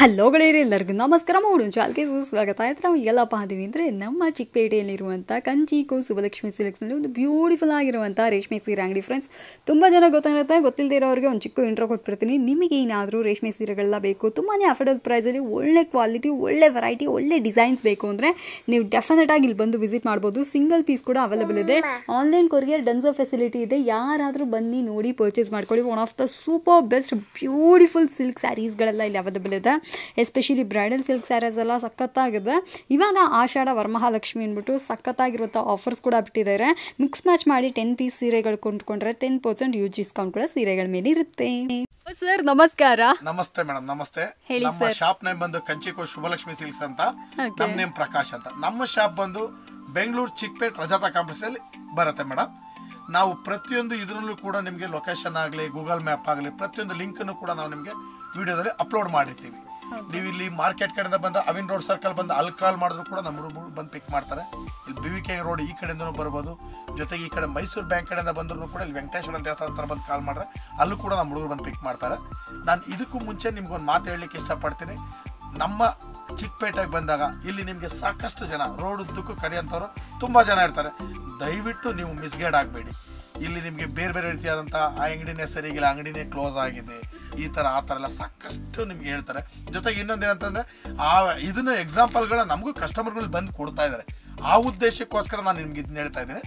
Hello ಗೆಳೆಯರೇ, ಎಲ್ಲರಿಗೂ ನಮಸ್ಕಾರ. ಮೂಡು ಚಾಲ್ಗೆ ಸ್ವಾಗತ. ಆಯ್ತು, ನಾವು ಎಲ್ಲಪ್ಪ ಅದೀವಿ ಅಂದರೆ ನಮ್ಮ ಚಿಕ್ಕಪೇಟೆಯಲ್ಲಿರುವಂಥ ಕಂಚಿ ಶುಭಲಕ್ಷ್ಮಿ ಸಿಲ್ಕ್ಸ್ನಲ್ಲಿ ಒಂದು ಬ್ಯೂಟಿಫುಲ್ ಆಗಿರುವಂಥ ರೇಷ್ಮೆ ಸೀರೆ ಅಂಗಡಿ. ಫ್ರೆಂಡ್ಸ್, ತುಂಬ ಜನ ಗೊತ್ತಾಗುತ್ತೆ, ಗೊತ್ತಿಲ್ಲದೆ ಇರೋರಿಗೆ ಒಂದು ಚಿಕ್ಕ ಇಂಟ್ರೋ ಕೊಟ್ಬಿಡ್ತೀನಿ. ನಿಮಗೆ ಏನಾದರೂ ರೇಷ್ಮೆ ಸೀರೆಗಳೆಲ್ಲ ಬೇಕು, ತುಂಬಾ ಅಫೋರ್ಡಬಲ್ ಪ್ರೈಸಲ್ಲಿ ಒಳ್ಳೆ ಕ್ವಾಲಿಟಿ, ಒಳ್ಳೆ ವೆರೈಟಿ, ಒಳ್ಳೆ ಡಿಸೈನ್ಸ್ ಬೇಕು ಅಂದರೆ ನೀವು ಡೆಫಿನೆಟಾಗಿ ಇಲ್ಲಿ ಬಂದು ವಿಸಿಟ್ ಮಾಡ್ಬೋದು. ಸಿಂಗಲ್ ಪೀಸ್ ಕೂಡ ಅವೈಲೇಬಲ್ ಇದೆ. ಆನ್ಲೈನ್ ಕೊರಿಯರ್ ಡನ್ಸೋ ಫೆಸಿಲಿಟಿ ಇದೆ. ಯಾರಾದರೂ ಬನ್ನಿ ನೋಡಿ ಪರ್ಚೇಸ್ ಮಾಡ್ಕೊಳ್ಳಿ. One of the super best beautiful silk ಸ್ಯಾರೀಸ್ಗಳೆಲ್ಲ ಇಲ್ಲಿ ಅವೈಲೇಬಲ್ ಇದೆ. ಎಸ್ಪೆಷಲಿ ಬ್ರೈಡಲ್ ಸಿಲ್ಕ್ ಸ್ಯಾರೀಸ್ ಎಲ್ಲ ಸಖತ್ತಾಗಿದೆ. ಇವಾಗ ಆಷಾಢ ವರಮಹಾಲಕ್ಷ್ಮಿ ಅಂದ್ಬಿಟ್ಟು ಸಖತ್ತಾಗಿರುವಂಥ ಆಫರ್ಸ್ ಕೂಡ ಬಿಟ್ಟಿದ್ದಾರೆ. ಮಿಕ್ಸ್ ಮ್ಯಾಚ್ ಮಾಡಿ 10 ಪೀಸ್ ಸೀರೆಗಳು ಕೊಂಡ್ಕೊಂಡ್ರೆ 10% ಯೂಸ್ ಡಿಸ್ಕೌಂಟ್ ಕೂಡ ಸೀರೆಗಳ ಮೇಲೆ ಇರುತ್ತೆ. ಸರ್ ನಮಸ್ಕಾರ. ನಮಸ್ತೆ ಮೇಡಮ್, ನಮಸ್ತೆ. ನಮ್ಮ ಶಾಪ್ ನೇಮ್ ಬಂದು ಕಂಚಿ ಶುಭಲಕ್ಷ್ಮಿ ಸಿಲ್ಕ್ಸ್ ಅಂತ, ನಮ್ಮ ನೇಮ್ ಪ್ರಕಾಶ್ ಅಂತ. ನಮ್ಮ ಶಾಪ್ ಬಂದು ಬೆಂಗಳೂರು ಚಿಕ್ಪೇಟ್ ರಜಾತಾ ಕಾಂಪ್ಲೆಕ್ಸ್ ಅಲ್ಲಿ ಬರುತ್ತೆ ಮೇಡಮ್. ನಾವು ಪ್ರತಿಯೊಂದು ಇದರಲ್ಲೂ ಕೂಡ ನಿಮಗೆ ಲೊಕೇಶನ್ ಆಗಲಿ, ಗೂಗಲ್ ಮ್ಯಾಪ್ ಆಗಲಿ, ಪ್ರತಿಯೊಂದು ಲಿಂಕನ್ನು ಕೂಡ ನಾವು ನಿಮಗೆ ವಿಡಿಯೋದಲ್ಲಿ ಅಪ್ಲೋಡ್ ಮಾಡಿರ್ತೀವಿ. ನೀವು ಇಲ್ಲಿ ಮಾರ್ಕೆಟ್ ಕಡೆಯಿಂದ ಬಂದರೆ ಅವಿನ್ ರೋಡ್ ಸರ್ಕಲ್ ಬಂದು ಅಲ್ಲಿ ಕಾಲ್ ಮಾಡಿದ್ರು ಕೂಡ ನಮ್ಮ ಹುಡುಗರು ಬಂದು ಪಿಕ್ ಮಾಡ್ತಾರೆ. ಇಲ್ಲಿ BVK ರೋಡ್ ಈ ಕಡೆಯಿಂದನೂ ಬರ್ಬೋದು. ಜೊತೆಗೆ ಈ ಕಡೆ ಮೈಸೂರು ಬ್ಯಾಂಕ್ ಕಡೆಯಿಂದ ಬಂದರೂ ಕೂಡ ಇಲ್ಲಿ ವೆಂಕಟೇಶ್ವರ ದೇವಸ್ಥಾನ ಹತ್ರ ಬಂದು ಕಾಲ್ ಮಾಡ್ರೆ ಅಲ್ಲೂ ಕೂಡ ನಮ್ಮ ಹುಡುಗರು ಬಂದು ಪಿಕ್ ಮಾಡ್ತಾರೆ. ನಾನು ಇದಕ್ಕೂ ಮುಂಚೆ ನಿಮ್ಗೊಂದು ಮಾತು ಹೇಳಲಿಕ್ಕೆ ಇಷ್ಟಪಡ್ತೀನಿ. ನಮ್ಮ ಚಿಕ್ಕಪೇಟೆಗೆ ಬಂದಾಗ ಇಲ್ಲಿ ನಿಮಗೆ ಸಾಕಷ್ಟು ಜನ ರೋಡ್ ಉದ್ದಕ್ಕೂ ಕರೆಯುವಂಥವ್ರು ತುಂಬ ಜನ ಇರ್ತಾರೆ. ದಯವಿಟ್ಟು ನೀವು ಮಿಸ್ಗೈಡ್ ಆಗಬೇಡಿ. ಇಲ್ಲಿ ನಿಮಗೆ ಬೇರೆ ಬೇರೆ ರೀತಿಯಾದಂಥ ಆ ಅಂಗಡಿನೇ ಸರಿಗಿಲ್ಲ, ಅಂಗಡಿನೇ ಕ್ಲೋಸ್ ಆಗಿದೆ, ಈ ಥರ ಆ ಥರ ಎಲ್ಲ ಸಾಕಷ್ಟು ನಿಮ್ಗೆ ಹೇಳ್ತಾರೆ. ಜೊತೆಗೆ ಇನ್ನೊಂದು ಏನಂತಂದರೆ ಇದನ್ನ ಎಕ್ಸಾಂಪಲ್ಗಳ ನಮಗೂ ಕಸ್ಟಮರ್ಗಳು ಬಂದು ಕೊಡ್ತಾ ಇದ್ದಾರೆ. ಆ ಉದ್ದೇಶಕ್ಕೋಸ್ಕರ ನಾನು ನಿಮ್ಗೆ ಇದನ್ನ ಹೇಳ್ತಾ ಇದ್ದೀನಿ.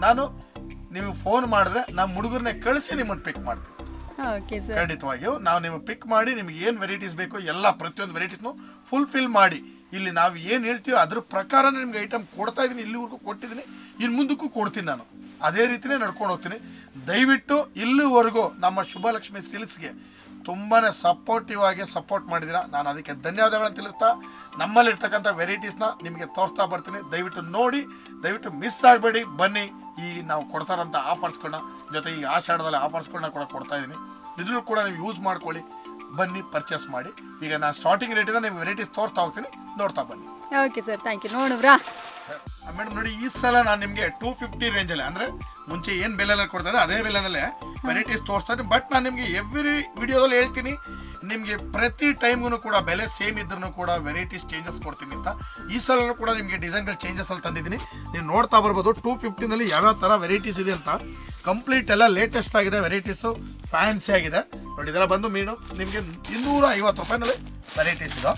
ನೀವು ಫೋನ್ ಮಾಡಿದ್ರೆ ನಮ್ಮ ಹುಡುಗರನ್ನೇ ಕಳಿಸಿ ನಿಮ್ಮನ್ನು ಪಿಕ್ ಮಾಡ್ತೀನಿ. ಖಂಡಿತವಾಗಿಯೂ ನಾವು ನಿಮಗೆ ಪಿಕ್ ಮಾಡಿ ನಿಮ್ಗೆ ಏನು ವೆರೈಟೀಸ್ ಬೇಕು ಎಲ್ಲ ಪ್ರತಿಯೊಂದು ವೆರೈಟೀಸ್ನು ಫುಲ್ಫಿಲ್ ಮಾಡಿ ಇಲ್ಲಿ ನಾವು ಏನು ಹೇಳ್ತೀವೋ ಅದ್ರ ಪ್ರಕಾರ ನಿಮ್ಗೆ ಐಟಮ್ ಕೊಡ್ತಾ ಇದ್ದೀನಿ. ಇಲ್ಲಿವರೆಗೂ ಕೊಟ್ಟಿದ್ದೀನಿ, ಇನ್ನು ಮುಂದಕ್ಕೂ ಕೊಡ್ತೀನಿ. ನಾನು ಅದೇ ರೀತಿಯೇ ನಡ್ಕೊಂಡು ಹೋಗ್ತೀನಿ. ದಯವಿಟ್ಟು ಇಲ್ಲಿವರೆಗೂ ನಮ್ಮ ಶುಭಲಕ್ಷ್ಮಿ ಸಿಲ್ಕ್ಸ್ಗೆ ತುಂಬಾ ಸಪೋರ್ಟಿವ್ ಆಗಿ ಸಪೋರ್ಟ್ ಮಾಡಿದ್ದೀರಾ. ನಾನು ಅದಕ್ಕೆ ಧನ್ಯವಾದಗಳನ್ನು ತಿಳಿಸ್ತಾ ನಮ್ಮಲ್ಲಿರ್ತಕ್ಕಂಥ ವೆರೈಟೀಸ್ನ ನಿಮಗೆ ತೋರಿಸ್ತಾ ಬರ್ತೀನಿ. ದಯವಿಟ್ಟು ನೋಡಿ, ದಯವಿಟ್ಟು ಮಿಸ್ ಆಗಬೇಡಿ. ಬನ್ನಿ, ಈ ನಾವು ಕೊಡ್ತಾರಂಥ ಆಫರ್ಸ್ಗಳನ್ನ, ಜೊತೆಗೆ ಈ ಆಷಾಢದಲ್ಲಿ ಆಫರ್ಸ್ಗಳನ್ನ ಕೂಡ ಕೊಡ್ತಾ ಇದ್ದೀನಿ. ಇದನ್ನು ಕೂಡ ನೀವು ಯೂಸ್ ಮಾಡ್ಕೊಳ್ಳಿ. ಬನ್ನಿ, ಪರ್ಚೇಸ್ ಮಾಡಿ. ಈಗ ನಾನು ಸ್ಟಾರ್ಟಿಂಗ್ ರೇಟಿಂದ ನಿಮ್ಗೆ ವೆರೈಟೀಸ್ ತೋರಿಸ್ತಾ ಹೋಗ್ತೀನಿ, ನೋಡ್ತಾ ಬನ್ನಿ. Okay sir, thank you. ನೋಡಿದ್ರಾ ಮೇಡಮ್, ನೋಡಿ ಈ ಸಲ ನಾನು ನಿಮಗೆ 250 ರೇಂಜಲ್ಲಿ, ಅಂದರೆ ಮುಂಚೆ ಏನು ಬೆಲೆಲ್ಲ ಕೊಡ್ತಾ ಇದೆ ಅದೇ ಬೆಲೆನಲ್ಲೇ ವೆರೈಟೀಸ್ ತೋರಿಸ್ತಾ ಇದ್ದೀನಿ. ಬಟ್ ನಾನು ನಿಮಗೆ ಎವ್ರಿ ವಿಡಿಯೋದಲ್ಲಿ ಹೇಳ್ತೀನಿ, ನಿಮಗೆ ಪ್ರತಿ ಟೈಮ್ಗೂ ಕೂಡ ಬೆಲೆ ಸೇಮ್ ಇದ್ರೂ ಕೂಡ ವೆರೈಟೀಸ್ ಚೇಂಜಸ್ ಕೊಡ್ತೀನಿ ಅಂತ. ಈ ಸಲನೂ ಕೂಡ ನಿಮಗೆ ಡಿಸೈನ್ಗಳು ಚೇಂಜಸ್ ಅಲ್ಲಿ ತಂದಿದ್ದೀನಿ. ನೀವು ನೋಡ್ತಾ ಬರ್ಬೋದು 250ನಲ್ಲಿ ಯಾವ್ಯಾವ ಥರ ವೆರೈಟೀಸ್ ಇದೆ ಅಂತ. ಕಂಪ್ಲೀಟ್ ಎಲ್ಲ ಲೇಟೆಸ್ಟ್ ಆಗಿದೆ, ವೆರೈಟೀಸು ಫ್ಯಾನ್ಸಿ ಆಗಿದೆ. ನೋಡಿ, ಇದೆಲ್ಲ ಬಂದು ಮೀನು ನಿಮಗೆ 250 ರೂಪಾಯಿನಲ್ಲಿ ವೆರೈಟೀಸ್ ಇದೆ.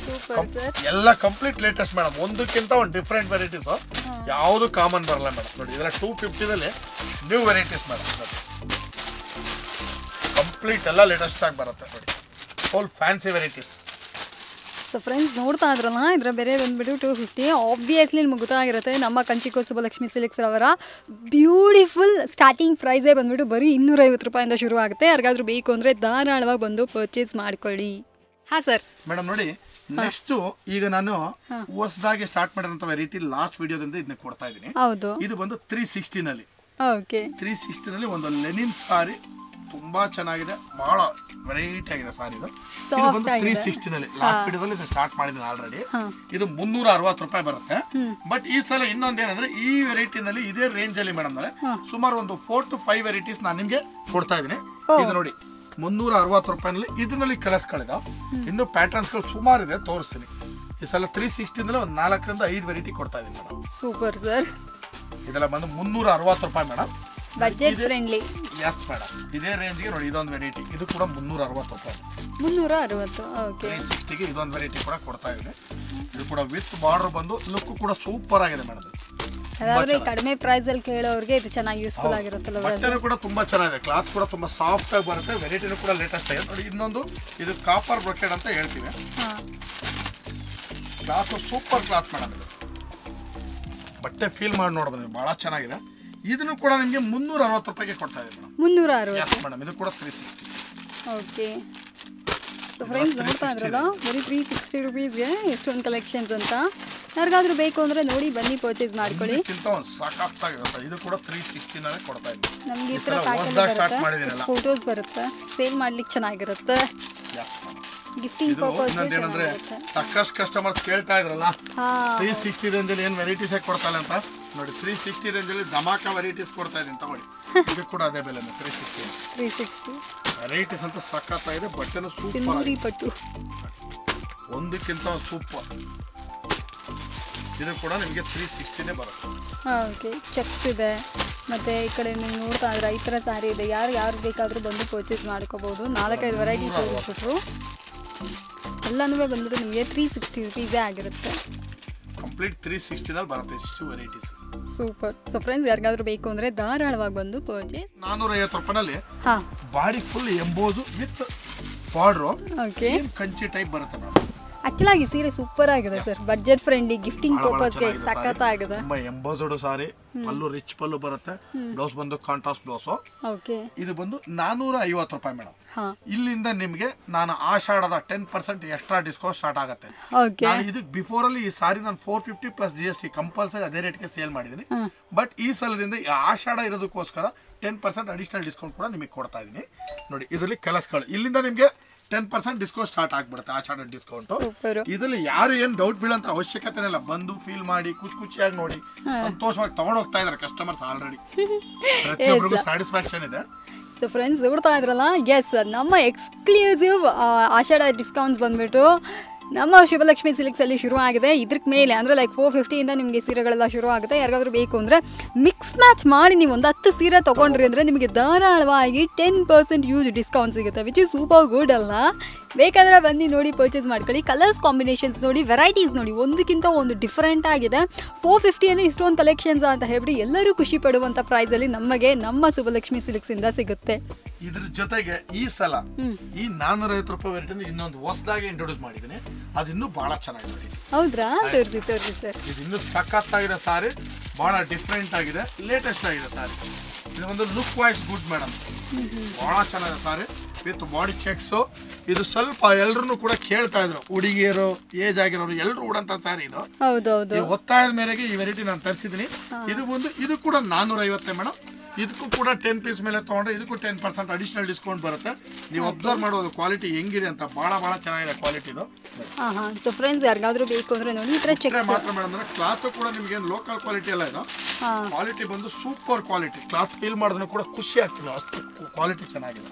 ಎಲ್ಲ ಕಂಪ್ಲೀಟ್ ಲೇಟೆಸ್ಟ್ ಮೇಡಮ್. ಒಂದಕ್ಕಿಂತ ಒಂದು ಡಿಫ್ರೆಂಟ್ ವೆರೈಟೀಸು, ಯಾವುದು ಕಾಮನ್ ಬರಲ್ಲ ಮೇಡಮ್. ನೋಡಿ, ಇದೆಲ್ಲ 250ನಲ್ಲಿ ನ್ಯೂ ವೆರೈಟೀಸ್ ಮೇಡಮ್. ಕಂಪ್ಲೀಟ್ ಎಲ್ಲ ಲೇಟೆಸ್ಟ್ ಆಗಿ ಬರುತ್ತೆ. ನೋಡಿ, full fancy varieties. So friends, ನೋಡ್ತಾ ಇದ್ರಲ್ಲ, ಇದರ ಬೆಲೆ ಬಂದುಬಿಟ್ಟು 250. ಆಬ್ವಿಯಸ್ಲಿ ನಿಮ್ಗೆ ಗೊತ್ತಾಗಿರುತ್ತೆ, ನಮ್ಮ ಕಂಚಿ ಶುಭಲಕ್ಷ್ಮಿ ಸಿಲ್ಕ್ಸ್ ಅವರ ಬ್ಯೂಟಿಫುಲ್ ಸ್ಟಾರ್ಟಿಂಗ್ ಪ್ರೈಸೇ ಬಂದುಬಿಟ್ಟು ಬರೀ 250 ರೂಪಾಯಿಂದ ಶುರು ಆಗುತ್ತೆ. ಯಾರಿಗಾದ್ರೂ ಬೇಕು ಅಂದರೆ ಧಾರಾಳವಾಗಿ ಬಂದು ಪರ್ಚೇಸ್ ಮಾಡ್ಕೊಳ್ಳಿ. ಹಾಂ ಸರ್. ಮೇಡಮ್ ನೋಡಿ, ನೆಕ್ಸ್ಟ್ ಈಗ ನಾನು ಹೊಸದಾಗಿ ಸ್ಟಾರ್ಟ್ ಮಾಡಿರೋಂಥ ವೆರೈಟಿ ಲಾಸ್ಟ್ ವಿಡಿಯೋದಿಂದ ಇದನ್ನ ಕೊಡ್ತಾ ಇದ್ದೀನಿ. ಹೌದು, ಇದು ಬಂದು 360ನಲ್ಲಿ. ಓಕೆ, 360ನಲ್ಲಿ ಒಂದು ಲೆನಿನ್ ಸಾರಿ, ತುಂಬಾ ಚೆನ್ನಾಗಿದೆ, ಬಹಳ ವೆರೈಟಿ ಆಗಿದೆ ಸಾರಿ. ಇದು ಬಂದು 360ನಲ್ಲಿ ಲಾಸ್ಟ್ ವಿಡಿಯೋದಲ್ಲಿ ಇದು ಸ್ಟಾರ್ಟ್ ಮಾಡಿದ್ದೀನಿ ಆಲ್ರೆಡಿ. ಇದು 360 ರೂಪಾಯಿ ಬರುತ್ತೆ. ಬಟ್ ಈ ಸಲ ಇನ್ನೊಂದೇನಂದ್ರೆ ಈ ವೆರೈಟಿನಲ್ಲಿ ಇದೇ ರೇಂಜ್ ಅಲ್ಲಿ ಮೇಡಮ್ ಸುಮಾರು ಒಂದು 4 to 5 ವೆರೈಟೀಸ್ ನಾನು ನಿಮ್ಗೆ ಕೊಡ್ತಾ ಇದ್ದೀನಿ. ಇದು ನೋಡಿ 360 ರೂಪಾಯಿನಲ್ಲಿ ಇದರಲ್ಲಿ ಕಲರ್ಸ್ಗಳಿದೆ. ಇನ್ನು ಪ್ಯಾಟರ್ನ್ಸ್ಗಳು ಸುಮಾರು ಇದೆ, ತೋರಿಸ್ತೀನಿ. ಈ ಸಲ 360ನಲ್ಲಿ ಒಂದು 4 ರಿಂದ 5 ವೆರೈಟಿ ಕೊಡ್ತಾ ಇದ್ದೀನಿ ಮೇಡಮ್. Super sir. ಇದೆಲ್ಲ ಬಂದು 360 ರೂಪಾಯಿ madam, budget friendly. Yes madam, ಇದೇ ರೇಂಜ್ಗೆ ನೋಡಿ ಇದೊಂದು ವೆರೈಟಿ. ಇದು ಕೂಡ 360 ರೂಪಾಯಿ. 360. ಓಕೆ, 360ಗೆ ಇದೊಂದು ವೆರೈಟಿ ಕೂಡ ಕೊಡ್ತಾ ಇದ್ದೀನಿ. ಇದು ಕೂಡ ವಿತ್ ಬಾರ್ಡರ್ ಬಂದು ಲುಕ್ ಕೂಡ ಸೂಪರ್ ಆಗಿದೆ ಮೇಡಮ್. ಅದಾದ್ರೆ ಕಡಿಮೆ ಪ್ರೈಸ್ ಅಲ್ಲಿ ಕೇಳೋರಿಗೆ ಇದು ಚೆನ್ನಾಗಿ ಯೂಸ್ಫುಲ್ ಆಗಿರುತ್ತಲ್ಲ. ಬಟ್ಟೆನೂ ಕೂಡ ತುಂಬಾ ಚೆನ್ನಾಗಿದೆ, ಕ್ಲಾತ್ ಕೂಡ ತುಂಬಾ ಸಾಫ್ಟ್ ಆಗಿ ಬರುತ್ತೆ. ವೆರೈಟಿನೂ ಕೂಡ ಲೇಟೆಸ್ಟ್ ಆಗಿದೆ. ನೋಡಿ, ಇನ್ನೊಂದು ಇದು ಕಾಪರ್ ಬ್ರೊಕೆಡ್ ಅಂತ ಹೇಳ್ತೀವಿ. Cloth super cloth madam. ಇದು ಬಟ್ಟೆ ಫೀಲ್ ಮಾಡಿ ನೋಡ್ಬೋದು, ಬಹಳ ಚೆನ್ನಾಗಿದೆ. ಇದನ್ನು ಕೂಡ ನಿಮಗೆ 360 ರೂಪಾಯಿಗೆ ಕೊಡ್ತಾ ಇದೆ ಮೇಡಮ್. 360. ಎಸ್ ಮೇಡಮ್, ಇದು ಕೂಡ 360. ಓಕೆ, ಸೊ ಫ್ರೆಂಡ್ಸ್ ನೋಡ್ತಾ ಇದ್ರಲ್ಲ, ಬರೀ 360 ರೂಪೀಸ್ಗೆ ಎಷ್ಟೊಂದು ಕಲೆಕ್ಷನ್ಸ್ ಅಂತ. ಯಾರಿಗಾದ್ರೂ ಬೇಕು ಅಂದರೆ ನೋಡಿ, ಬನ್ನಿ ಪರ್ಚೇಸ್ ಮಾಡ್ಕೊಳ್ಳಿ. ಸಾಕಾಗ್ತಾಗಿರುತ್ತೆ. ಇದು ಕೂಡ 360ನಲ್ಲಿ ಕೊಡ್ತಾ ಇದ್ದೀನಿ. ನಮಗೆ ಈ ಥರ ಪ್ಯಾಕಲ್ಲಿ ಫೋಟೋಸ್ ಬರುತ್ತೆ, ಸೇಲ್ ಮಾಡ್ಲಿಕ್ಕೆ ಚೆನ್ನಾಗಿರುತ್ತೆ. ಗಿಫ್ಟಿಂಗ್ ಪರ್ಪಸ್ ಏನಂದ್ರೆ ಸಾಕಷ್ಟು ಕಸ್ಟಮರ್ಸ್ ಕೇಳ್ತಾ ಇದ್ರಲ್ಲ 360 ರೇಂಜಲ್ಲಿ ಏನು ವೆರೈಟೀಸ್ ಕೊಡ್ತಾಳೆ ಅಂತ. ನೋಡಿ, 360 ರೇಂಜಲ್ಲಿ ಧಮಾಕ ವೆರೈಟೀಸ್ ಕೊಡ್ತಾ ಇದ್ದೀನಿ, ತಗೊಳ್ಳಿ. ಇದು ಕೂಡ ಅದೇ ಬೆಲೆ 360 ವೆರೈಟೀಸ್ ಅಂತ ಸಖತ್ತಾಗಿದೆ. ಬಟ್ಟೆನೂ ಸೂಪರ್. ಪಟ್ಟು ಒಂದಕ್ಕಿಂತ ಸೂಪರ್. ಇದು ಕೂಡ ನಿಮಗೆ 360ನೇ ಬರುತ್ತೆ. ಓಕೆ, ಚೆಕ್ಸ್ ಇದೆ. ಮತ್ತು ಈ ಕಡೆ ನೀವು ನೋಡ್ತಾ ಇದ್ರೆ ಈ ಥರ ಸ್ಯಾರಿ ಇದೆ. ಯಾರು ಬೇಕಾದರೂ ಬಂದು ಪರ್ಚೇಸ್ ಮಾಡ್ಕೋಬೋದು. 4-5 ವೆರೈಟಿ ತೋರಿಸ್ಬಿಟ್ರು. ಎಲ್ಲನೂ ಬಂದ್ಬಿಟ್ಟು ನಿಮಗೆ 360 ರುಪೀಸೇ ಆಗಿರುತ್ತೆ. ಕಂಪ್ಲೀಟ್ 360ನಲ್ಲಿ ಬರುತ್ತೆ ಇಷ್ಟು ವೆರೈಟೀಸ್. ಸೂಪರ್. ಸೊ ಫ್ರೆಂಡ್ಸ್, ಯಾರಿಗಾದ್ರೂ ಬೇಕು ಅಂದರೆ ಧಾರಾಳವಾಗಿ ಬಂದು ಪರ್ಚೇಸ್. 450 ರೂಪಾಯಿನಲ್ಲಿ body full emboss with border. Okay, Kanchi type ಬರುತ್ತೆ ಮೇಡಮ್. ಆಕ್ಚುಲಾಗಿ ಸೀರೆ ಸೂಪರ್ ಆಗಿದೆ ಸರ್. ಬಡ್ಜೆಟ್ ಫ್ರೆಂಡ್ಲಿ, ಗಿಫ್ಟಿಂಗ್ ಪರ್ಪಸ್ಗೆ ಸಖತ್ತಾಗಿದೆ. ತುಂಬಾ ಎಂಬೋಸ್ಡ್ ಸಾರಿ. ಪಲ್ಲು ರಿಚ್ ಪಲ್ಲು ಬರುತ್ತೆ. ಬ್ಲೌಸ್ ಬಂದು ಕಾಂಟ್ರಾಸ್ಟ್ ಬ್ಲೌಸ್. ಓಕೆ, ಇದು ಬಂದು 450 ರೂಪಾಯಿ ಮೇಡಮ್. ಇಲ್ಲಿಂದ ನಿಮಗೆ ನಾನು ಆಷಾಢದ 10% ಎಕ್ಸ್ಟ್ರಾ ಡಿಸ್ಕೌಂಟ್ ಸ್ಟಾರ್ಟ್ ಆಗುತ್ತೆ. ನಾನು ಇದಕ್ಕೆ ಬಿಫೋರ್ ಅಲ್ಲಿ ಈ ಸಾರಿ ನಾನು 450 ಪ್ಲಸ್ GST ಕಂಪಲ್ಸರಿ ಅದೇ ರೇಟ್ಗೆ ಸೇಲ್ ಮಾಡಿದ್ದೀನಿ. ಬಟ್ ಈ ಸಲದಿಂದ ಆಷಾಢ ಇರೋದಕ್ಕೋಸ್ಕರ 10% ಅಡಿಷನಲ್ ಡಿಸ್ಕೌಂಟ್ ಕೂಡ ನಿಮಗೆ ಕೊಡ್ತಾ ಇದ್ದೀನಿ. ನೋಡಿ, ಇದರಲ್ಲಿ ಕಲರ್ಸ್ಗಳು ಇಲ್ಲಿಂದ ನಿಮಗೆ 10% ಡಿಸ್ಕೌಂಟ್ ಸ್ಟಾರ್ಟ್ ಆಗ್ಬಿಡುತ್ತೆ. ಆಷಾಢ ಡಿಸ್ಕೌಂಟ್. ಇದರಲ್ಲಿ ಯಾರು ಏನು ಡೌಟ್ ಬೀಳಂತ ಅವಶ್ಯಕತೆ ಇಲ್ಲ. ಬಂದು ಫೀಲ್ ಮಾಡಿ ಖುಷಿಯಾಗಿ ನೋಡಿ ಸಂತೋಷವಾಗಿ ತಗೊಂಡು ಹೋಗ್ತಾ ಇದ್ದಾರೆ ಕಸ್ಟಮರ್ಸ್. ಆಲ್ರೆಡಿ ಪ್ರತಿಯೊಬ್ಬರಿಗೂ ಸ್ಯಾಟಿಸ್ಫ್ಯಾಕ್ಷನ್ ಇದೆ. ಸೊ ಫ್ರೆಂಡ್ಸ್, ನೋಡ್ತಾ ಇದ್ರಲ್ಲ, ಎಸ್, ನಮ್ಮ ಎಕ್ಸ್ಕ್ಲೂಸಿವ್ ಆಷಾಢ ಡಿಸ್ಕೌಂಟ್ಸ್ ಬಂದ್ಬಿಟ್ಟು ನಮ್ಮ ಶುಭಲಕ್ಷ್ಮಿ ಸಿಲ್ಕ್ಸಲ್ಲಿ ಶುರು ಆಗಿದೆ. ಇದ್ರಕ್ಕೆ ಮೇಲೆ ಅಂದರೆ ಲೈಕ್ 450ಇಂದ ನಿಮಗೆ ಸೀರೆಗಳೆಲ್ಲ ಶುರು ಆಗುತ್ತೆ. ಯಾರಿಗಾದ್ರೂ ಬೇಕು ಅಂದರೆ ಮಿಕ್ಸ್ ಮ್ಯಾಚ್ ಮಾಡಿ ನೀವು ಒಂದು 10 ಸೀರೆ ತೊಗೊಂಡ್ರಿ ಅಂದರೆ ನಿಮಗೆ ಧಾರಾಳವಾಗಿ 10% ಯೂಸ್ ಡಿಸ್ಕೌಂಟ್ ಸಿಗುತ್ತೆ, ವಿಚ್ ಇಸ್ ಸೂಪರ್ ಗುಡ್ ಅಲ್ಲ. ಬೇಕಾದರೆ ಬನ್ನಿ ನೋಡಿ, ಪರ್ಚೇಸ್ ಮಾಡ್ಕೊಳ್ಳಿ. ಕಲರ್ಸ್ ಕಾಂಬಿನೇಷನ್ಸ್ ನೋಡಿ, ವೆರೈಟೀಸ್ ನೋಡಿ, ಒಂದಕ್ಕಿಂತ ಒಂದು ಡಿಫ್ರೆಂಟ್ ಆಗಿದೆ. 450ಯಲ್ಲಿ ಇಷ್ಟೊಂದು ಕಲೆಕ್ಷನ್ಸ್ ಅಂತ ಹೇಳ್ಬಿಟ್ಟು ಎಲ್ಲರೂ ಖುಷಿ ಪಡುವಂಥ ಪ್ರೈಸಲ್ಲಿ ನಮಗೆ ನಮ್ಮ ಶುಭಲಕ್ಷ್ಮಿ ಸಿಲ್ಕ್ಸಿಂದ ಸಿಗುತ್ತೆ. ಇದ್ರ ಜೊತೆಗೆ ಈ ಸಲ ಈ 450 ರೂಪಾಯಿ ವೆರೈಟಿ ಇನ್ನೊಂದು ಹೊಸದಾಗಿ ಇಂಟ್ರೊಡ್ಯೂಸ್ ಮಾಡಿದ್ದೀನಿ. ಅದು ಇನ್ನೂ ಬಹಳ ಚೆನ್ನಾಗಿದೆ. ಹೌದ್ರಾ? ತೋರಿಸಿ ಸರ್. ಇದು ಇನ್ನೂ ಸಖತ್ತಾಗಿದೆ ಸಾರಿ. ಬಹಳ ಡಿಫ್ರೆಂಟ್ ಆಗಿದೆ, ಲೇಟೆಸ್ಟ್ ಆಗಿದೆ ಸಾರಿ. ಇದು ಒಂದು ಲುಕ್ ವೈಸ್ ಗುಡ್ ಮೇಡಮ್. ಬಹಳ ಚೆನ್ನಾಗಿದೆ ಸಾರಿ ವಿತ್ ಬಾಡಿ ಚೆಕ್ಸು. ಇದು ಸ್ವಲ್ಪ ಎಲ್ಲರೂ ಕೂಡ ಕೇಳ್ತಾ ಇದ್ರು, ಹುಡುಗಿಯರು, ಏಜ್ ಆಗಿರೋರು ಎಲ್ಲರೂ ಉಡಂತ ಸಾರಿ. ಇದು ಒತ್ತಾಯದ ಮೇರೆಗೆ ಈ ವೆರೈಟಿ ನಾನು ತರಿಸಿದ್ದೀನಿ. ಇದು ಕೂಡ 450 ಮೇಡಮ್. ಇದಕ್ಕೂ ಕೂಡ 10 ಪೀಸ್ ಮೇಲೆ ತೊಗೊಂಡ್ರೆ ಇದಕ್ಕೂ 10% ಅಡಿಷನಲ್ ಡಿಸ್ಕೌಂಟ್ ಬರುತ್ತೆ. ನೀವು ಅಬ್ಸರ್ವ್ ಮಾಡೋದು ಕ್ವಾಲಿಟಿ ಹೆಂಗಿದೆ ಅಂತ. ಬಹಳ ಚೆನ್ನಾಗಿದೆ ಕ್ವಾಲಿಟಿ ಇದು. ಸೊ ಫ್ರೆಂಡ್ಸ್, ಯಾರಿಗಾದ್ರೂ ಬೇಕು ಅಂದ್ರೆ ನೋಡಿ, ಈ ತರ ಚೆಕ್ ಮಾತ್ರ ಮೇಡಮ್. ಕ್ಲಾತ್ ಕೂಡ ನಿಮಗೆ ಲೋಕಲ್ ಕ್ವಾಲಿಟಿ ಅಲ್ಲ ಇದು. ಕ್ವಾಲಿಟಿ ಬಂದು ಸೂಪರ್ ಕ್ವಾಲಿಟಿ. ಕ್ಲಾತ್ ಫೀಲ್ ಮಾಡಿದ್ರು ಕೂಡ ಖುಷಿ ಆಗ್ತಿಲ್ಲ, ಅಷ್ಟು ಕ್ವಾಲಿಟಿ ಚೆನ್ನಾಗಿದೆ.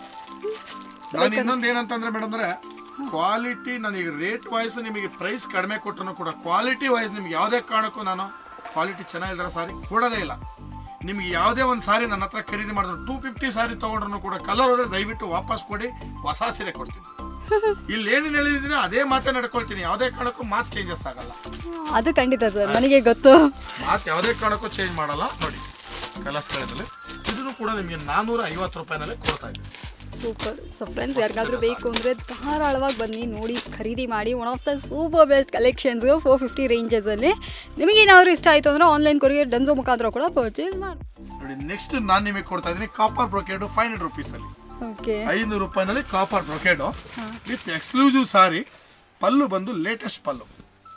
ನಾನು ಇನ್ನೊಂದು ಏನಂತಂದ್ರೆ ಮೇಡಮ್ ಅಂದ್ರೆ, ಕ್ವಾಲಿಟಿ ನನಗೆ ರೇಟ್ ವೈಸ್ ನಿಮಗೆ ಪ್ರೈಸ್ ಕಡಿಮೆ ಕೊಟ್ಟರು ಕೂಡ ಕ್ವಾಲಿಟಿ ವೈಸ್ ನಿಮ್ಗೆ ಯಾವುದೇ ಕಾರಣಕ್ಕೂ ನಾನು ಕ್ವಾಲಿಟಿ ಚೆನ್ನಾಗಿದ್ರೆ ಸಾರಿ ಕೊಡೋದೇ ಇಲ್ಲ. ನಿಮ್ಗೆ ಯಾವುದೇ ಒಂದು ಸಾರಿ ನನ್ನ ಹತ್ರ ಖರೀದಿ ಮಾಡಿದ್ರು 250 ಸಾರಿ ತೊಗೊಂಡ್ರು ಕೂಡ ಕಲರ್ ಹೋದ್ರೆ ದಯವಿಟ್ಟು ವಾಪಸ್ ಕೊಡಿ, ಹೊಸ ಸೀರೆ ಕೊಡ್ತೀನಿ. ಇಲ್ಲಿ ಏನೇನು ಹೇಳಿದ್ದೀನಿ ಅದೇ ಮಾತೇ ನಡ್ಕೊಳ್ತೀನಿ. ಯಾವುದೇ ಕಾರಣಕ್ಕೂ ಮಾತು ಚೇಂಜಸ್ ಆಗಲ್ಲ. ಅದು ಖಂಡಿತ ಸರ್, ನನಗೆ ಗೊತ್ತು. ಮಾತು ಯಾವುದೇ ಕಾರಣಕ್ಕೂ ಚೇಂಜ್ ಮಾಡಲ್ಲ. ನೋಡಿ, ಕಲರ್ಸ್ಗಳಲ್ಲಿ ಇದನ್ನು ಕೂಡ ನಿಮಗೆ 450 ರೂಪಾಯಿನಲ್ಲೇ ಕೊಡ್ತಾ ಇದ್ದೀನಿ. ಸೂಪರ್. ಸೊ ಫ್ರೆಂಡ್ಸ್, ಯಾರಿಗಾದ್ರೂ ಬೇಕು ಅಂದರೆ ಧಾರಾಳವಾಗಿ ಬನ್ನಿ, ನೋಡಿ, ಖರೀದಿ ಮಾಡಿ. One of the super best collections 450 ರೇಂಜಸಲ್ಲಿ. ನಿಮಗೆ ಏನಾದರೂ ಇಷ್ಟ ಆಯಿತು ಅಂದರೆ ಆನ್ಲೈನ್ ಕೊರಿಯರ್ ಡನ್ಸೋ ಮುಖಾಂತರ ಕೂಡ ಪರ್ಚೇಸ್ ಮಾಡಿ. ನೋಡಿ, ನೆಕ್ಸ್ಟ್ ನಾನು ನಿಮಗೆ ಕೊಡ್ತಾ ಇದ್ದೀನಿ ಕಾಪರ್ ಬ್ರೊಕೇಡು 500 ರೂಪೀಸಲ್ಲಿ. ಓಕೆ, 500 ರೂಪಾಯಿನಲ್ಲಿ copper brocade with exclusive sari. Pallu ಬಂದು ಲೇಟೆಸ್ಟ್ ಪಲ್ಲು.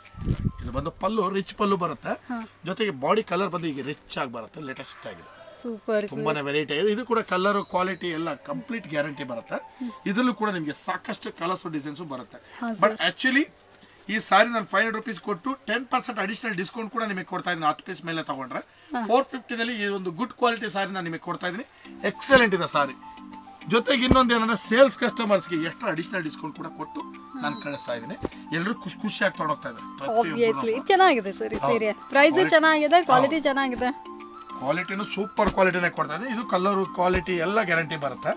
ಇದು ಬಂದು ಪಲ್ಲು ರಿಚ್ ಪಲ್ಲು ಬರುತ್ತೆ. ಜೊತೆಗೆ ಬಾಡಿ ಕಲರ್ ಬಂದು ಈಗ ರಿಚ್ ಆಗಿ ಬರುತ್ತೆ, ಲೇಟೆಸ್ಟ್ ಆಗಿದೆ. ಸೂಪರ್, ತುಂಬಾನೇ ವೆರೈಟಿ ಇದೆ. ಇದು ಕೂಡ ಕಲರ್ ಕ್ವಾಲಿಟಿ ಎಲ್ಲ ಕಂಪ್ಲೀಟ್ ಗ್ಯಾರಂಟಿ ಬರುತ್ತೆ. ಇದರಲ್ಲೂ ಕೂಡ ನಿಮಗೆ ಸಾಕಷ್ಟು ಕಲರ್ಸ್ ಡಿಸೈನ್ಸ್ ಬರುತ್ತೆ. ಬಟ್ ಆಕ್ಚುಲಿ ಈ ಸಾರಿ ನಾನು 500 ರೂಪೀಸ್ ಕೊಟ್ಟು 10% ಅಡಿಷನಲ್ ಡಿಸ್ಕೌಂಟ್ ಕೂಡ ನಿಮಗೆ ಕೊಡ್ತಾ ಇದ್ದೀನಿ. 10 ಪೀಸ್ ಮೇಲೆ ತಗೊಂಡ್ರೆ 450ನಲ್ಲಿ ಈ ಒಂದು ಗುಡ್ ಕ್ವಾಲಿಟಿ ಸಾರಿ ನಾನು ನಿಮಗೆ ಕೊಡ್ತಾ ಇದ್ದೀನಿ. ಎಕ್ಸಲೆಂಟ್ ಇದೆ ಸಾರಿ. ಜೊತೆಗೆ ಇನ್ನೊಂದು ಏನಂದ್ರೆ ಸೇಲ್ಸ್ ಕಸ್ಟಮರ್ಸ್ಗೆ ಎಷ್ಟು ಅಡಿಷನಲ್ ಡಿಸ್ಕೌಂಟ್ ಕೂಡ ಕೊಟ್ಟು ನಾನು ಕಳಿಸ್ತಾ ಇದ್ದೀನಿ. ಎಲ್ಲರೂ ಖುಷಿಯಾಗಿ ತೊಗೊಂಡೋಗ್ತಾ ಇದ್ದಾರೆ. ಚೆನ್ನಾಗಿದೆ ಸರ್ ಈ ಸೀರೆ. ಪ್ರೈಸ್ ಚೆನ್ನಾಗಿದೆ, ಕ್ವಾಲಿಟಿ ಚೆನ್ನಾಗಿದೆ. ಕ್ವಾಲಿಟಿನೂ ಸೂಪರ್ ಕ್ವಾಲಿಟಿನೇ ಕೊಡ್ತಾ ಇದೆ. ಇದು ಕಲರ್ ಕ್ವಾಲಿಟಿ ಎಲ್ಲ ಗ್ಯಾರಂಟಿ ಬರುತ್ತೆ.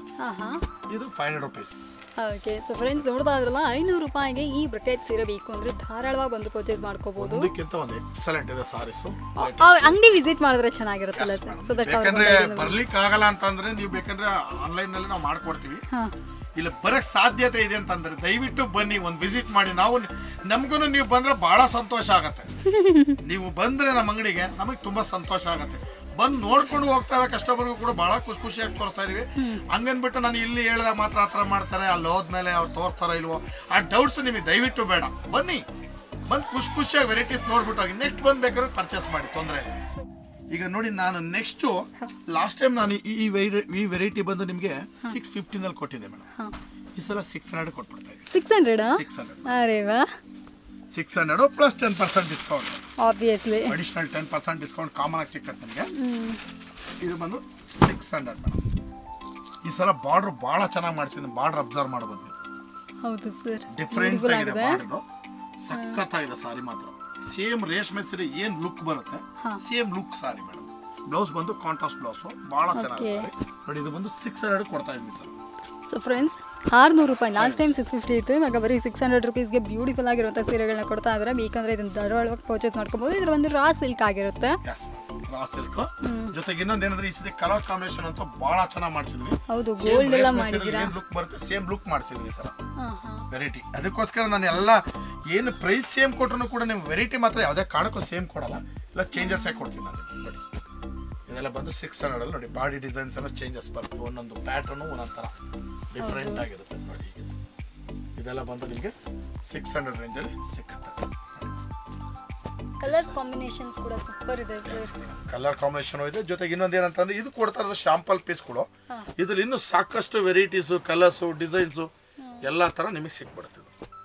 ಇದು 500 ರೂಪೀಸ್. ಓಕೆ, ಸೊ ಫ್ರೆಂಡ್ಸ್, ನೋಡ್ತಾ ಇದ್ರಲ್ಲ, 500 ರೂಪಾಯಿಗೆ ಈ ಬ್ರೊಕೇಟ್ ಸೀರೆ ಬೇಕು ಅಂದ್ರೆ ಧಾರಾಳವಾಗಿ ಬಂದು ಪರ್ಚೇಸ್ ಮಾಡ್ಕೋಬಹುದು. ಅದಕ್ಕಿಂತ ಒಂದು ಎಕ್ಸಲೆಂಟ್ ಇದೆ ಸಾರೀಸ್. ಅಂಗಡಿ ವಿಸಿಟ್ ಮಾಡಿದ್ರೆ ಚೆನ್ನಾಗಿರುತ್ತಲ್ಲ ಸರ್. ಸೊ ದಟ್ ಯಾಕಂದ್ರೆ ಬರ್ಲಿಕ್ಕೆ ಆಗಲ್ಲ ಅಂತಂದ್ರೆ ನೀವು ಬೇಕಂದ್ರೆ ಆನ್ಲೈನ್ ನಲ್ಲಿ ನಾವು ಮಾಡ್ಕೊಡ್ತೀವಿ. ಇಲ್ಲ ಬರಕ್ ಸಾಧ್ಯತೆ ಇದೆ ಅಂತಂದ್ರೆ ದಯವಿಟ್ಟು ಬನ್ನಿ, ಒಂದು ವಿಸಿಟ್ ಮಾಡಿ. ನಮಗೂ ನೀವು ಬಂದ್ರೆ ಬಹಳ ಸಂತೋಷ ಆಗತ್ತೆ. ನೀವು ಬಂದ್ರೆ ನಮ್ಮ ಅಂಗಡಿಗೆ ನಮಗೆ ತುಂಬಾ ಸಂತೋಷ ಆಗತ್ತೆ. ಬಂದು ನೋಡ್ಕೊಂಡು ಹೋಗ್ತಾರೆ ಕಸ್ಟಮರ್ಗೂ ಕೂಡ ಬಹಳ ಖುಷಿಯಾಗಿ ತೋರಿಸ್ತಾ ಇದೀವಿ. ಹಂಗನ್ಬಿಟ್ಟು ನಾನು ಇಲ್ಲಿ ಹೇಳಿದ ಮಾತ್ರ ಆ ಥರ ಮಾಡ್ತಾರೆ, ಅಲ್ಲಿ ಹೋದ್ಮೇಲೆ ಅವ್ರು ತೋರಿಸ್ತಾರೋ ಇಲ್ವೋ ಆ ಡೌಟ್ಸ್ ನಿಮಗೆ ದಯವಿಟ್ಟು ಬೇಡ. ಬನ್ನಿ, ಬಂದು ಖುಷಿಯಾಗಿ ವೆರೈಟೀಸ್ ನೋಡ್ಬಿಟ್ಟು ನೆಕ್ಸ್ಟ್ ಬಂದು ಬೇಕಾದ್ರೆ ಪರ್ಚೇಸ್ ಮಾಡಿ, ತೊಂದರೆ. ಈಗ ನೋಡಿ, ನಾನು ನೆಕ್ಸ್ಟು ಲಾಸ್ಟ್ ಟೈಮ್ ನಾನು ಈ ವೆರೈಟಿ ಬಂದು ನಿಮಗೆ 650ನಲ್ಲಿ ಕೊಟ್ಟಿದ್ದೆ ಮೇಡಮ್. ಈ ಸಲ 600 ಕೊಟ್ಬಿಡ್ತಾ ಇದ್ದೀನಿ. 600 ಅರೆ ವಾ, 600 plus 10% discount. Obviously additional 10% discount common ಆಗಿ ಸಿಕ್ಕತ್ತೆ ನಿಮಗೆ. ಇದು ಬಂದು 600 ಮೇಡಮ್. ಈ ಸಲ ಬಾರ್ಡರ್ ಭಾಳ ಚೆನ್ನಾಗಿ ಮಾಡಿಸಿದ್ದೀನಿ. ಬಾರ್ಡರ್ ಅಬ್ಸರ್ವ್ ಮಾಡ್ಬೋದು ನೀವು. ಹೌದು ಸರ್, ಡಿಫ್ರೆಂಟ್ ಆಗಿದೆ ಬಾರ್ಡರ್. ಸಖತ್ತಾಗಿದೆ ಸಾರಿ ಮಾತ್ರ. ಸೇಮ್ ರೇಷ್ಮೆ ಸೀರೆ ಏನ್ ಲುಕ್ ಬರುತ್ತೆ same look sari madam. Blouse ಬಂದು ಕಾಂಟ್ರಾಸ್ಟ್ ಬ್ಲೌಸ್, ಬಹಳ ಚೆನ್ನಾಗಿದೆ ಸಾರಿ ನೋಡಿ. ಇದು ಬಂದು 600 ಕೊಡ್ತಾ ಇದ್ದೀನಿ ಸರ್. ಸೊ ಫ್ರೆಂಡ್ಸ್ 600 ರೂಪಾಯಿ, ಲಾಸ್ಟ್ ಟೈಮ್ 650 ಇತ್ತು, ಇವಾಗ ಬರೀ 600 ರುಪೀಸ್ಗೆ ಬ್ಯೂಟಿಫುಲ್ ಆಗಿರುವಂಥ ಸೀರೆಗಳನ್ನ ಕೊಡ್ತಾ ಇದ್ದಾರೆ. ಬೇಕಂದ್ರೆ ಇದನ್ನ ಧಾರವಾಡವಾಗಿ ಪರ್ಚೇಸ್ ಮಾಡ್ಕೋಬಹುದು. ಇದ್ರ ಒಂದು ರಾ ಸಿಲ್ಕ್ ಆಗಿರುತ್ತೆ. ರಾ ಸಿಲ್ಕ್ ಜೊತೆಗೆ ಇನ್ನೊಂದು ಏನಂದ್ರೆ ಈ ಸತಿ ಕಲರ್ ಕಾಂಬಿನೇಷನ್ ಅಂತೂ ಬಹಳ ಚೆನ್ನಾಗಿ ಮಾಡಿಸಿದ್ವಿ. ಹೌದು, ಗೋಲ್ಡ್ ಎಲ್ಲ ಮಾಡಿದ್ದೀರಾ. ಲುಕ್ ಬರುತ್ತೆ ಸೇಮ್ ಲುಕ್ ಮಾಡಿಸಿದ್ವಿ ಸರ್. ವೆರೈಟಿ ಅದಕ್ಕೋಸ್ಕರ ನಾನು ಎಲ್ಲ ಏನು ಪ್ರೈಸ್ ಸೇಮ್ ಕೊಟ್ಟರು ಕೂಡ ನೀವು ವೆರೈಟಿ ಮಾತ್ರ ಯಾವುದೇ ಕಾರಣಕ್ಕೂ ಸೇಮ್ ಕೊಡಲ್ಲ, ಎಲ್ಲ ಚೇಂಜಸ್ ಆಗಿ ಕೊಡ್ತೀನಿ ನಾನು. ನೋಡಿ ಇದೆಲ್ಲ ಬಂದು 600 ನೋಡಿ. ಬಾಡಿ ಡಿಸೈನ್ಸ್ ಎಲ್ಲ ಚೇಂಜಸ್ ಬರುತ್ತೆ, ಒಂದೊಂದು ಪ್ಯಾಟರ್ನು ಒಂದೊಂದು ಥರ ಡಿಫ್ರೆಂಟ್ ಆಗಿರುತ್ತೆ ನೋಡಿ. ಇದೆಲ್ಲ ಬಂದು ನಿಮಗೆ 600 ರೇಂಜಲ್ಲಿ ಸಿಕ್ಕುತ್ತೆ. ಕಲರ್ ಕಾಂಬಿನೇಷನ್ಸ್ ಕೂಡ ಸೂಪರ್ ಇದೆ ಸರ್. ಕಲರ್ ಕಾಂಬಿನೇಷನ್ ಇದೆ. ಜೊತೆಗೆ ಇನ್ನೊಂದು ಏನಂತಂದ್ರೆ ಇದು ಕೊಡ್ತಾ ಇರೋದು ಶಾಂಪಲ್ ಪೀಸ್ಗಳು. ಇದ್ರಲ್ಲಿ ಇನ್ನೂ ಸಾಕಷ್ಟು ವೆರೈಟೀಸು, ಕಲರ್ಸು, ಡಿಸೈನ್ಸು ಎಲ್ಲ ಥರ ನಿಮಗೆ ಸಿಕ್ಬಿಡುತ್ತೆ.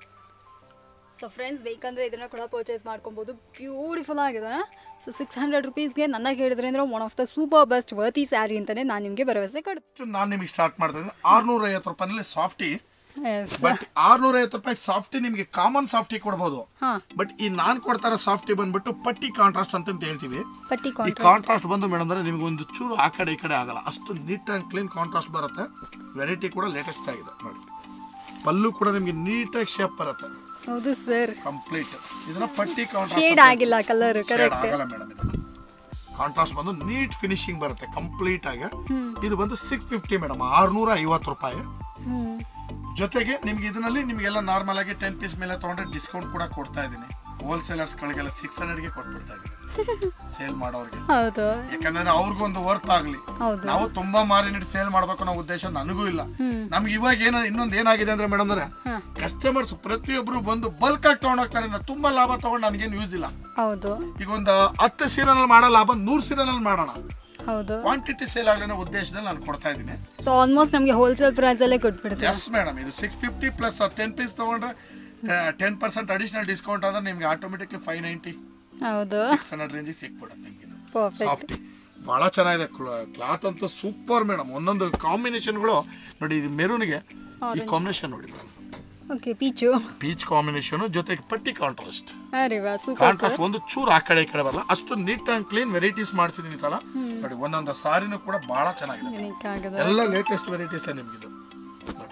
ಸೊ ಫ್ರೆಂಡ್ಸ್ ಬೇಕಂದರೆ ಇದನ್ನು ಕೂಡ ಪರ್ಚೇಸ್ ಮಾಡ್ಕೊಬೋದು. ಬ್ಯೂಟಿಫುಲ್ ಆಗಿದೆ. ಸೊ 600 ರುಪೀಸ್ಗೆ ನನಗೆ ಹೇಳಿದ್ರೆ ಅಂದರೆ one of the super best worthy sari ಅಂತಲೇ ನಾನು ನಿಮಗೆ ಭರವಸೆ ಕೊಡ್ತೀನಿ. ನಾನು ನಿಮಗೆ ಸ್ಟಾರ್ಟ್ ಮಾಡ್ತಾ ಇದ್ದೀನಿ 650 ರೂಪಾಯಿನಲ್ಲಿ ಸಾಫ್ಟಿ. ಬಟ್ 650 ರೂಪಾಯಿ ಸಾಫ್ಟಿ ನಿಮಗೆ ಕಾಮನ್ ಸಾಫ್ಟಿ ಕೊಡ್ಬೋದು. ಬಟ್ ಈ ನಾನು ಕೊಡ್ತಾ ಇರೋ ಸಾಫ್ಟಿ ಬಂದ್ಬಿಟ್ಟು ಪಟ್ಟಿ ಕಾಂಟ್ರಾಸ್ಟ್ ಅಂತ ಹೇಳ್ತೀವಿ. ಈ ಕಾಂಟ್ರಾಸ್ಟ್ ಬಂದು ಮೇಡಮ್ ಅಂದ್ರೆ ನಿಮಗೆ ಒಂದು ಚೂರು ಆ ಕಡೆ ಈ ಕಡೆ ಆಗಲ್ಲ, ಅಷ್ಟು ನೀಟ್ ಆ್ಯಂಡ್ ಕ್ಲೀನ್ ಕಾಂಟ್ರಾಸ್ಟ್ ಬರುತ್ತೆ. ವೆರೈಟಿ ಕೂಡ ಲೇಟೆಸ್ಟ್ ಆಗಿದೆ ನೋಡಿ. ಪಲ್ಲು ಕೂಡ ನಿಮಗೆ ನೀಟಾಗಿ ಶೇಪ್ ಬರುತ್ತೆ. ಹೌದು ಸರ್, ಕಂಪ್ಲೀಟ್ ಇದನ್ನ ಪಟ್ಟಿ ಕಾಂಟ್ರಾಸ್ಟ್ ಶೇಡ್ ಆಗಿಲ್ಲ, ಕಲರ್ ಕರೆಕ್ಟ್ ಆಗಲ್ಲ ಮೇಡಮ್. ಇದು ಕಾಂಟ್ರಾಸ್ಟ್ ಬಂದು ನೀಟ್ ಫಿನಿಶಿಂಗ್ ಬರುತ್ತೆ ಕಂಪ್ಲೀಟ್ ಆಗಿ. ಇದು ಬಂದು 650 ಮೇಡಮ್, 650 ರೂಪಾಯಿ. ಜೊತೆಗೆ ನಿಮ್ಗೆ ಇದರಲ್ಲಿ ನಿಮಗೆಲ್ಲ ನಾರ್ಮಲ್ ಆಗಿ 10 ಪೀಸ್ ಮೇಲೆ ತಗೊಂಡ್ರೆ ಡಿಸ್ಕೌಂಟ್ ಕೂಡ ಕೊಡ್ತಾ ಇದ್ದೀನಿ. ಹೋಲ್ಸೇಲರ್ಸ್ಗಳಿಗೆಲ್ಲ 600ಗೆ ಕೊಟ್ಬಿಡ್ತಾ ಇದ್ದೀನಿ ಸೇಲ್ ಮಾಡೋರಿಗೆ. ಹೌದು, ಯಾಕಂದ್ರೆ ಅವ್ರಿಗೂ ಒಂದು ವರ್ತ್ ಆಗ್ಲಿ. ನಾವು ತುಂಬಾ ಮಾರಿನಿಟ್ಟು ಸೇಲ್ ಮಾಡ್ಬೇಕು ಅನ್ನೋ ಉದ್ದೇಶ ನನಗೂ ಇಲ್ಲ. ನಮ್ಗೆ ಇವಾಗ ಇನ್ನೊಂದು ಏನಾಗಿದೆ ಅಂದ್ರೆ ಮೇಡಮ್ ಅಂದ್ರೆ ಕಸ್ಟಮರ್ಸ್ ಪ್ರತಿಯೊಬ್ರು ಬಂದು ಬಲ್ಕ್ ಆಗಿ ತಗೊಂಡೋಗ್ತಾರೆ. ತುಂಬಾ ಲಾಭ ತಗೊಂಡು ನನಗೇನು ಯೂಸ್ ಇಲ್ಲ. ಹೌದು, ಈಗ ಒಂದು 10 ಸೀರೆನಲ್ಲಿ ಮಾಡೋ ಲಾಭ 100 ಸೀರೆನಲ್ಲಿ ಮಾಡೋಣ. ಹೌದು, ಕ್ವಾಂಟಿಟಿ ಸೇಲ್ ಆಗೋ ಉದ್ದೇಶದಲ್ಲಿ ನಾನು ಕೊಡ್ತಾ ಇದ್ದೀನಿ. ಸೊ ಆಲ್ಮೋಸ್ಟ್ ನಮಗೆ ಹೋಲ್ಸೇಲ್ ಪ್ರೈಸ್ ಅಲ್ಲೇ ಕೊಟ್ಬಿಡ್ತೀವಿ. ಎಸ್ ಮೇಡಮ್, ಇದು 650 ಪ್ಲಸ್ 10 ಪೀಸ್ ತಗೊಂಡ್ರೆ 10% ಅಡಿಷನಲ್ ಡಿಸ್ಕೌಂಟ್ ಅಂದ್ರೆ ನಿಮ್ಗೆ ಆಟೋಮೆಟಿಕ್ಲಿ 590 ಹೌದು 600 ರೇಂಜಿಗೆ ಸಿಕ್ಬಿಡುತ್ತೆ ನಿಮ್ಗೆ. ಇದು ಸಾಫ್ಟಿ ಬಹಳ ಚೆನ್ನಾಗಿದೆ. ಕ್ಲಾತ್ ಅಂತೂ ಸೂಪರ್ ಮೇಡಮ್. ಒಂದೊಂದು ಕಾಂಬಿನೇಷನ್ಗಳು ನೋಡಿ. ಇದು ಮೆರೂನ್ಗೆ ಈ ಕಾಂಬಿನೇಷನ್ ನೋಡಿ ಮೇಡಮ್. ಓಕೆ, ಪೀಚ್ ಕಾಂಬಿನೇಷನ್ ಜೊತೆಗೆ ಪಟ್ಟಿ ಕಾಂಟ್ರಾಸ್ಟ್. ಅರೆ ವಾ, ಸೂಪರ್. ಕಾಂಟ್ರಾಸ್ಟ್ ಒಂದು ಚೂರು ಆ ಕಡೆ ಈ ಕಡೆ ಬರಲ್ಲ, ಅಷ್ಟು ನೀಟ್ ಆ್ಯಂಡ್ ಕ್ಲೀನ್ ವೆರೈಟೀಸ್ ಮಾಡ್ಸಿದೀನಿ ಸಲ ನೋಡಿ. ಒಂದೊಂದು ಸಾರಿನೂ ಕೂಡ ಬಹಳ ಚೆನ್ನಾಗಿದೆ. ಎಲ್ಲ ಲೇಟೆಸ್ಟ್ ವೆರೈಟೀಸ್ ನಿಮ್ಗೆ ಇದು ನೋಡಿ.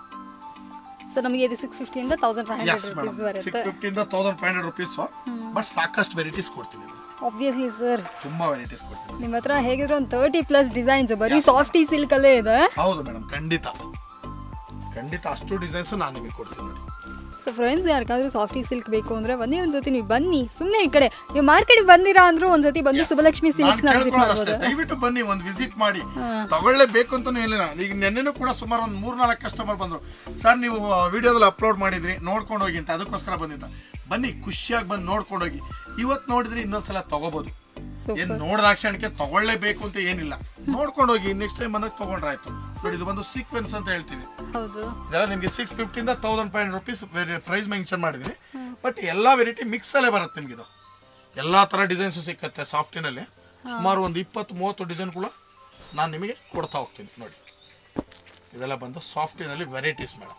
ಸೊ ನಮಗೆ ಇದು 650 ಇಂದ 1500 ರೂಪೀಸ್ ಬರುತ್ತೆ. 650 ಇಂದ 1500 ರೂಪೀಸ್. ಬಟ್ ಸಾಕಷ್ಟು ವೆರೈಟೀಸ್ ಕೊಡ್ತೀನಿ. ಆಬ್ವಿಯಸ್ಲಿ ಸರ್, ತುಂಬಾ ವೆರೈಟೀಸ್ ಕೊಡ್ತೀನಿ. ನಿಮ್ಮ ಹತ್ರ ಹೇಗಿದ್ರು ಒಂದು 30+ ಡಿಸೈನ್ಸ್ ಬರೀ ಸಾಫ್ಟಿ ಸಿಲ್ಕ್ ಅಲ್ಲೇ ಇದೆ. ಹೌದು ಮೇಡಮ್, ಖಂಡಿತ ಅಷ್ಟು ಡಿಸೈನ್ಸ್ ನಾನು ನಿಮಗೆ ಕೊಡ್ತೀನಿ ನೋಡಿ. ಸೊ ಫ್ರೆಂಡ್ಸ್, ಯಾರಿಗಾದ್ರೂ ಸಾಫ್ಟಿ ಸಿಲ್ಕ್ ಬೇಕು ಅಂದ್ರೆ ಒಂದ್ಸತಿ ನೀವು ಬನ್ನಿ. ಸುಮ್ಮನೆ ಈ ಕಡೆ ನೀವು ಮಾರ್ಕೆಟ್ಗೆ ಬಂದಿರಾ ಅಂದ್ರೂ ಒಂದ್ಸತಿ ಬಂದು ಸುಬಲಕ್ಷ್ಮಿ ಸಿಲ್ಕ್ಸ್ ನ ವಿಸಿಟ್ ಮಾಡಬಹುದು. ದಯವಿಟ್ಟು ಬನ್ನಿ, ಒಂದು ವಿಸಿಟ್ ಮಾಡಿ. ತಗೊಳ್ಳೇಬೇಕು ಅಂತಾನೂ ಇಲ್ಲ. ಈಗ ನೆನ್ನೆನೂ ಕೂಡ ಸುಮಾರು ಒಂದು 3-4 ಕಸ್ಟಮರ್ ಬಂದರು. ಸರ್ ನೀವು ವಿಡಿಯೋದಲ್ಲಿ ಅಪ್ಲೋಡ್ ಮಾಡಿದ್ರಿ, ನೋಡ್ಕೊಂಡು ಹೋಗಿ ಅಂತ, ಅದಕ್ಕೋಸ್ಕರ ಬಂದಿದ್ದ. ಬನ್ನಿ, ಖುಷಿಯಾಗಿ ಬಂದು ನೋಡ್ಕೊಂಡು ಹೋಗಿ. ಇವತ್ತು ನೋಡಿದ್ರೆ ಇನ್ನೊಂದ್ಸಲ ತಗೋಬಹುದು. ಏನು ನೋಡಿದಾಕ್ಷಣಕ್ಕೆ ತಗೊಳ್ಳೇಬೇಕು ಅಂತ ಏನಿಲ್ಲ, ನೋಡ್ಕೊಂಡು ಹೋಗಿ. ನೆಕ್ಸ್ಟ್ ಟೈಮ್ ಬಂದಾಗ ತಗೊಂಡ್ರಾಯ್ತು ನೋಡಿ. ಇದು ಒಂದು ಸೀಕ್ವೆನ್ಸ್ ಅಂತ ಹೇಳ್ತೀವಿ. ಇದೆಲ್ಲ ನಿಮಗೆ 650 ಇಂದ 1500 ರೂಪೀಸ್ ಪ್ರೈಸ್ ಮೆನ್ಷನ್ ಮಾಡಿದ್ರಿ. ಬಟ್ ಎಲ್ಲ ವೆರೈಟಿ ಮಿಕ್ಸ್ ಅಲ್ಲೇ ಬರುತ್ತೆ ನಿಮ್ಗೆ. ಇದು ಎಲ್ಲ ಥರ ಡಿಸೈನ್ಸ್ ಸಿಕ್ಕತ್ತೆ ಸಾಫ್ಟಿನಲ್ಲಿ. ಸುಮಾರು ಒಂದು 20-30 ಡಿಸೈನ್ ಕೂಡ ನಾನು ನಿಮಗೆ ಕೊಡ್ತಾ ಹೋಗ್ತೀನಿ ನೋಡಿ. ಇದೆಲ್ಲ ಬಂದು ಸಾಫ್ಟಿನಲ್ಲಿ ವೆರೈಟೀಸ್ ಮೇಡಮ್.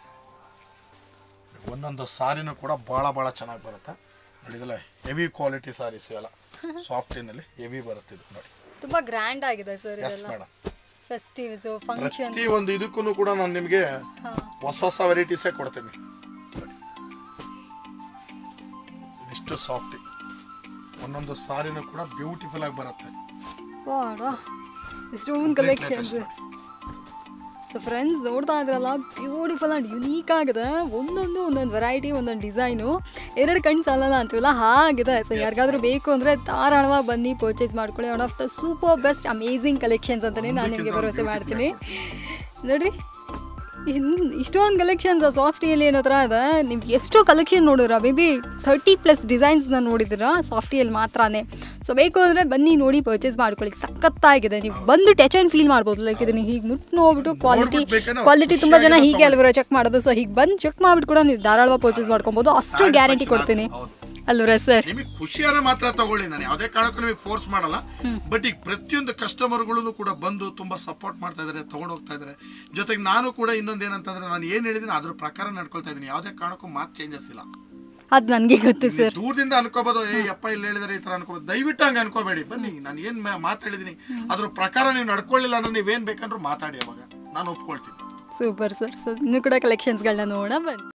ಒಂದೊಂದು ಸಾರಿನೂ ಕೂಡ ಭಾಳ ಚೆನ್ನಾಗಿ ಬರುತ್ತೆ ನೋಡಿ. ಇದೆಲ್ಲ ಹೆವಿ ಕ್ವಾಲಿಟಿ ಸಾರೀಸ್ ಎಲ್ಲ ಸಾಫ್ಟಿನಲ್ಲಿ ಹೆವಿ ಬರುತ್ತೆ. ಇದು ನೋಡಿ, ತುಂಬಾ ಗ್ರ್ಯಾಂಡ್ ಆಗಿದೆ sir. Yes madam, festives, functions, ಪ್ರತಿ ಒಂದು ಇದಕ್ಕೂ ಕೂಡ ನಾನು ನಿಮಗೆ ಹೊಸ ವೆರೈಟೀಸೇ ಕೊಡ್ತೀನಿ. ಇಷ್ಟು ಸಾಫ್ಟಿ ಒಂದೊಂದು ಸಾರಿನೂ ಕೂಡ ಬ್ಯೂಟಿಫುಲ್ ಆಗಿ ಬರುತ್ತೆ. ಇಷ್ಟೊಂದು ಕಲೆಕ್ಷನ್ಸ್. ಸೊ ಫ್ರೆಂಡ್ಸ್, ನೋಡ್ತಾ ಇದ್ರಲ್ಲ, ಬ್ಯೂಟಿಫುಲ್ ಆ್ಯಂಡ್ ಯುನೀಕ್ ಆಗಿದೆ. ಒಂದೊಂದು ವೆರೈಟಿ, ಒಂದೊಂದು ಡಿಸೈನು, 2 ಕಣ್ಣು ಸಾಲಲ್ಲ ಅಂತೀವಲ್ಲ ಹಾಗಿದೆ. ಸೊ ಯಾರಿಗಾದ್ರೂ ಬೇಕು ಅಂದರೆ ಧಾರಾಳವಾಗಿ ಬನ್ನಿ, ಪರ್ಚೇಸ್ ಮಾಡ್ಕೊಳ್ಳಿ. One of the super best amazing collections ಅಂತಲೇ ನಾನು ನಿಮಗೆ ಭರವಸೆ ಮಾಡ್ತೀನಿ. ನೋಡಿರಿ, ಇಷ್ಟೊಂದು ಕಲೆಕ್ಷನ್ಸ್ ಸಾಫ್ಟಿಯಲ್ಲಿ ಏನೋ ಥರ ಇದೆ. ನೀವು ಎಷ್ಟೋ ಕಲೆಕ್ಷನ್ ನೋಡಿದ್ರ, ಮೇ ಬಿ 30+ ಡಿಸೈನ್ಸ್ನ ನೋಡಿದ್ದೀರಾ ಸಾಫ್ಟಿಯಲ್ಲಿ ಮಾತ್ರನೇ. ಸೊ ಬೇಕು ಅಂದರೆ ಬನ್ನಿ, ನೋಡಿ, ಪರ್ಚೇಸ್ ಮಾಡ್ಕೊಳ್ಳಿ. ಸಖತ್ತಾಗಿದೆ. ನೀವು ಬಂದು ಟಚ್ ಆ್ಯಂಡ್ ಫೀಲ್ ಮಾಡ್ಬೋದು. ಲೈಕ್ ಇದನ್ನು ಹೀಗೆ ಮುಟ್ಟು ನೋಡ್ಬಿಟ್ಟು ಕ್ವಾಲಿಟಿ ತುಂಬ ಜನ ಹೀಗೆ ಅಲ್ವರ ಚೆಕ್ ಮಾಡೋದು. ಸೊ ಹೀಗೆ ಬಂದು ಚೆಕ್ ಮಾಡಿಬಿಟ್ಟು ಕೂಡ ನೀವು ಧಾರಾಳವಾಗಿ ಪರ್ಚೇಸ್ ಮಾಡ್ಕೊಬೋದು. ಅಷ್ಟು ಗ್ಯಾರಂಟಿ ಕೊಡ್ತೀನಿ ಅಲ್ವರ ಸರ್. ನಿಮಗೆ ಖುಷಿಯಾರ ಮಾತ್ರ ತಗೊಳ್ಳಿ, ನಾನು ಯಾವುದೇ ಕಾರಣಕ್ಕೂ ನಿಮಗೆ ಫೋರ್ಸ್ ಮಾಡಲ್ಲ. ಬಟ್ ಈಗ ಪ್ರತಿಯೊಂದು ಕಸ್ಟಮರ್ಗಳು ಕೂಡ ಬಂದು ತುಂಬಾ ಸಪೋರ್ಟ್ ಮಾಡ್ತಾ ಇದ್ದಾರೆ, ತಗೊಂಡು ಹೋಗ್ತಾ ಇದ್ದಾರೆ. ಜೊತೆಗೆ ನಾನು ಕೂಡ ಇನ್ನೊಂದು ಏನಂತಂದ್ರೆ, ನಾನು ಏನು ಹೇಳಿದ್ದೀನಿ ಅದ್ರ ಪ್ರಕಾರ ನಡ್ಕೊಳ್ತಾ ಇದ್ದೀನಿ. ಯಾವುದೇ ಕಾರಣಕ್ಕೂ ಮಾತು ಚೇಂಜಸ್ ಇಲ್ಲ. ಅದು ನನಗೆ ಗೊತ್ತು ಸರ್. ದೂರದಿಂದ ಅನ್ಕೋಬಹುದು, ಅಪ್ಪ ಇಲ್ಲಿ ಹೇಳಿದ್ರೆ ಈ ತರ ಅನ್ಕೋಬಹುದು. ದಯವಿಟ್ಟು ಹಂಗೆ ಅನ್ಕೋಬೇಡಿ. ಬನ್ನಿ, ನಾನು ಏನ್ ಮಾತು ಹೇಳಿದೀನಿ ಅದ್ರ ಪ್ರಕಾರ ನೀವು ನಡ್ಕೊಳ್ಳಿಲ್ಲ ಅಂದ್ರೆ ನೀವೇನ್ ಬೇಕಂದ್ರೂ ಮಾತಾಡಿ, ಅವಾಗ ನಾನು ಒಪ್ಕೊಳ್ತೀನಿ. Super sir. ಸೊ ಇನ್ನೂ ಕೂಡ ಕಲೆಕ್ಷನ್ಸ್ಗಳನ್ನ ನೋಡೋಣ ಬನ್ನಿ.